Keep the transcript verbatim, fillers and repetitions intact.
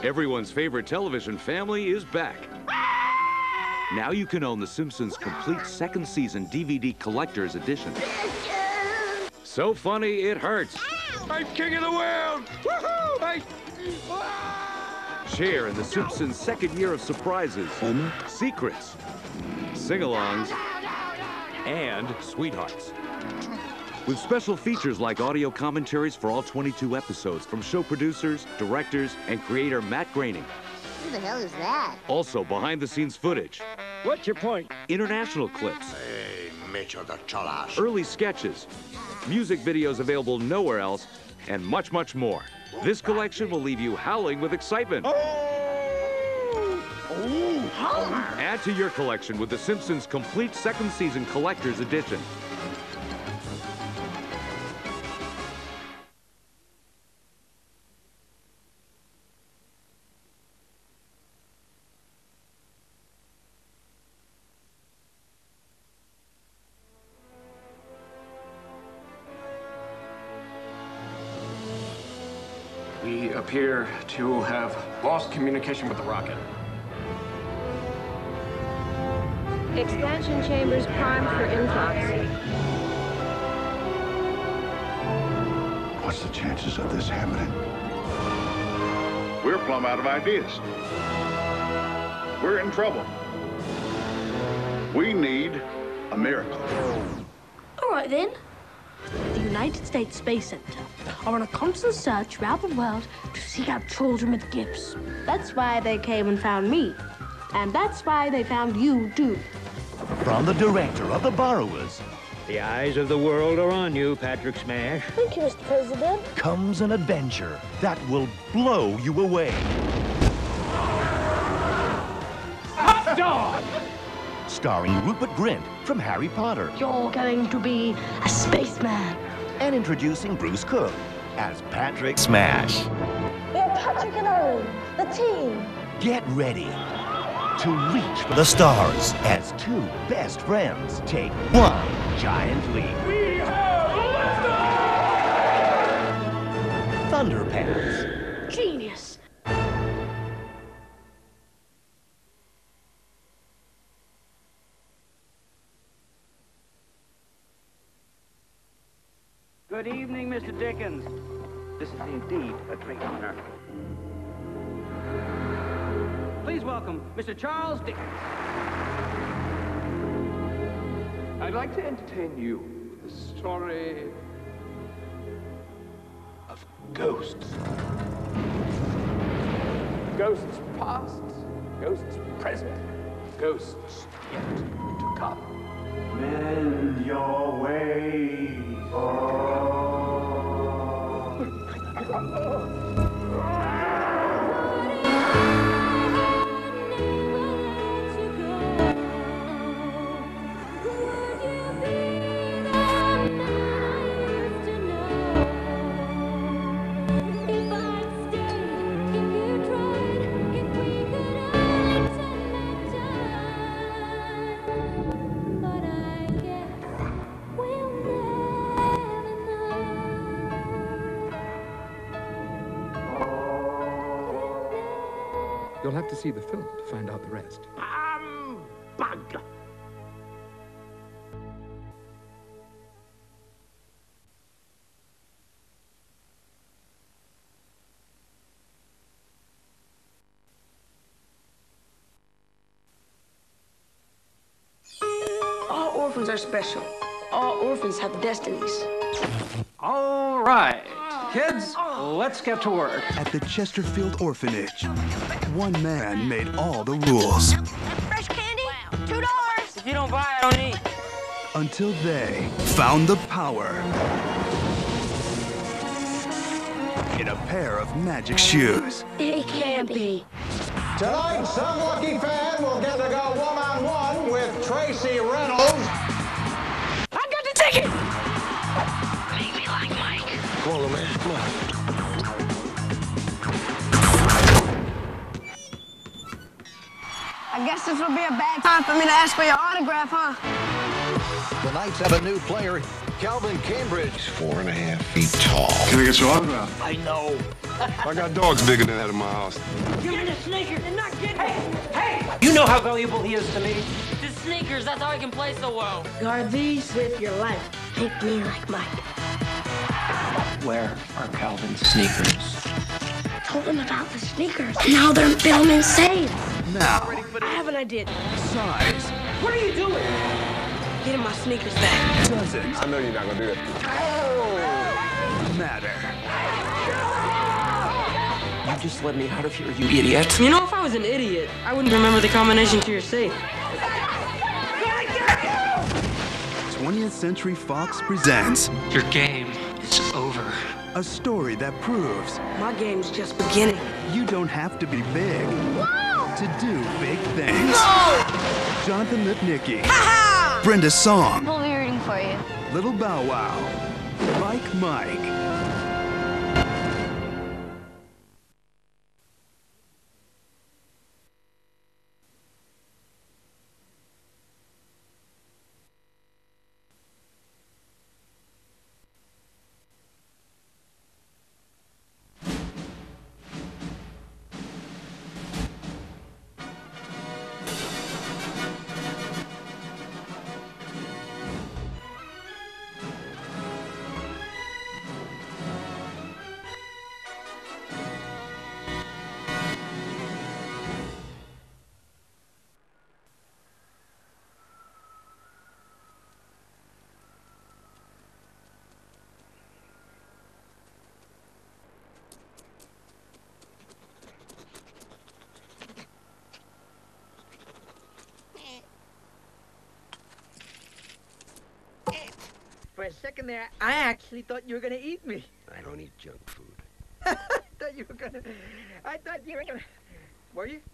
Everyone's favorite television family is back. Now you can own The Simpsons' complete second season D V D collector's edition. So funny, it hurts. I'm king of the world! Woohoo! I... Share in The Simpsons' second year of surprises, Homer, secrets, sing-alongs, and sweethearts. With special features like audio commentaries for all twenty-two episodes from show producers, directors, and creator Matt Groening. Who the hell is that? Also, behind-the-scenes footage. What's your point? International clips. Hey, Mitchell the Chalash. Early sketches. Music videos available nowhere else, and much, much more. This collection will leave you howling with excitement. Oh! Oh! Add to your collection with The Simpsons' complete second season collector's edition. We appear to have lost communication with the rocket. Expansion chambers primed for influx. What's the chances of this happening? We're plumb out of ideas. We're in trouble. We need a miracle. All right, then. The United States Space Center are on a constant search throughout the world to seek out children with gifts. That's why they came and found me. And that's why they found you, too. From the director of The Borrowers. The eyes of the world are on you, Patrick Smash. Thank you, Mister President. Comes an adventure that will blow you away. Hot dog! Starring Rupert Grint from Harry Potter. You're going to be a spaceman. And introducing Bruce Cook as Patrick Smash. We're Patrick and Owen, the team. Get ready to reach for the stars as two best friends take one giant leap. We have a Thunderpants. Genius. Good evening, Mister Dickens. This is indeed a great honor. Please welcome Mister Charles Dickens. I'd like to entertain you with a story of ghosts. Ghosts past, ghosts present, ghosts yet to come. Mend your ways. You'll have to see the film to find out the rest. I'm bugged. All orphans are special. All orphans have destinies. All right, kids, let's get to work. At the Chesterfield Orphanage, one man made all the rules. Fresh candy? Two dollars. If you don't buy, I don't eat. Until they found the power in a pair of magic shoes. It can't be. Tonight, some lucky fan will get to go one-on-one with Tracy Reynolds. I got the ticket! Make me like Mike. Come on, little man, come on. I guess this would be a bad time for me to ask for your autograph, huh? The Knights have a new player. Calvin Cambridge. Four and a half feet tall. Can I get your autograph? I know. I got dogs bigger than that in my house. Give me the sneakers and not get me. Hey! You know how valuable he is to me. The sneakers, that's how I can play so well. Guard these with your life. Make me like Mike. Where are Calvin's sneakers? Told them about the sneakers. Now they're filming safe. Now, I have an idea. size What are you doing? Getting my sneakers back. doesn't I know you're not gonna do that. matter. You just let me out of here, you idiot. You know, if I was an idiot, I wouldn't remember the combination to your safe. twentieth Century Fox presents Your game is over. a story that proves My game's just beginning. you don't have to be big to do big things. No! Jonathan Lipnicki, Brenda Song, We'll be rooting for you. Little Bow Wow, Mike Mike. For a second there, I actually thought you were gonna eat me. I don't eat junk food. I thought you were gonna. I thought you were gonna. Were you?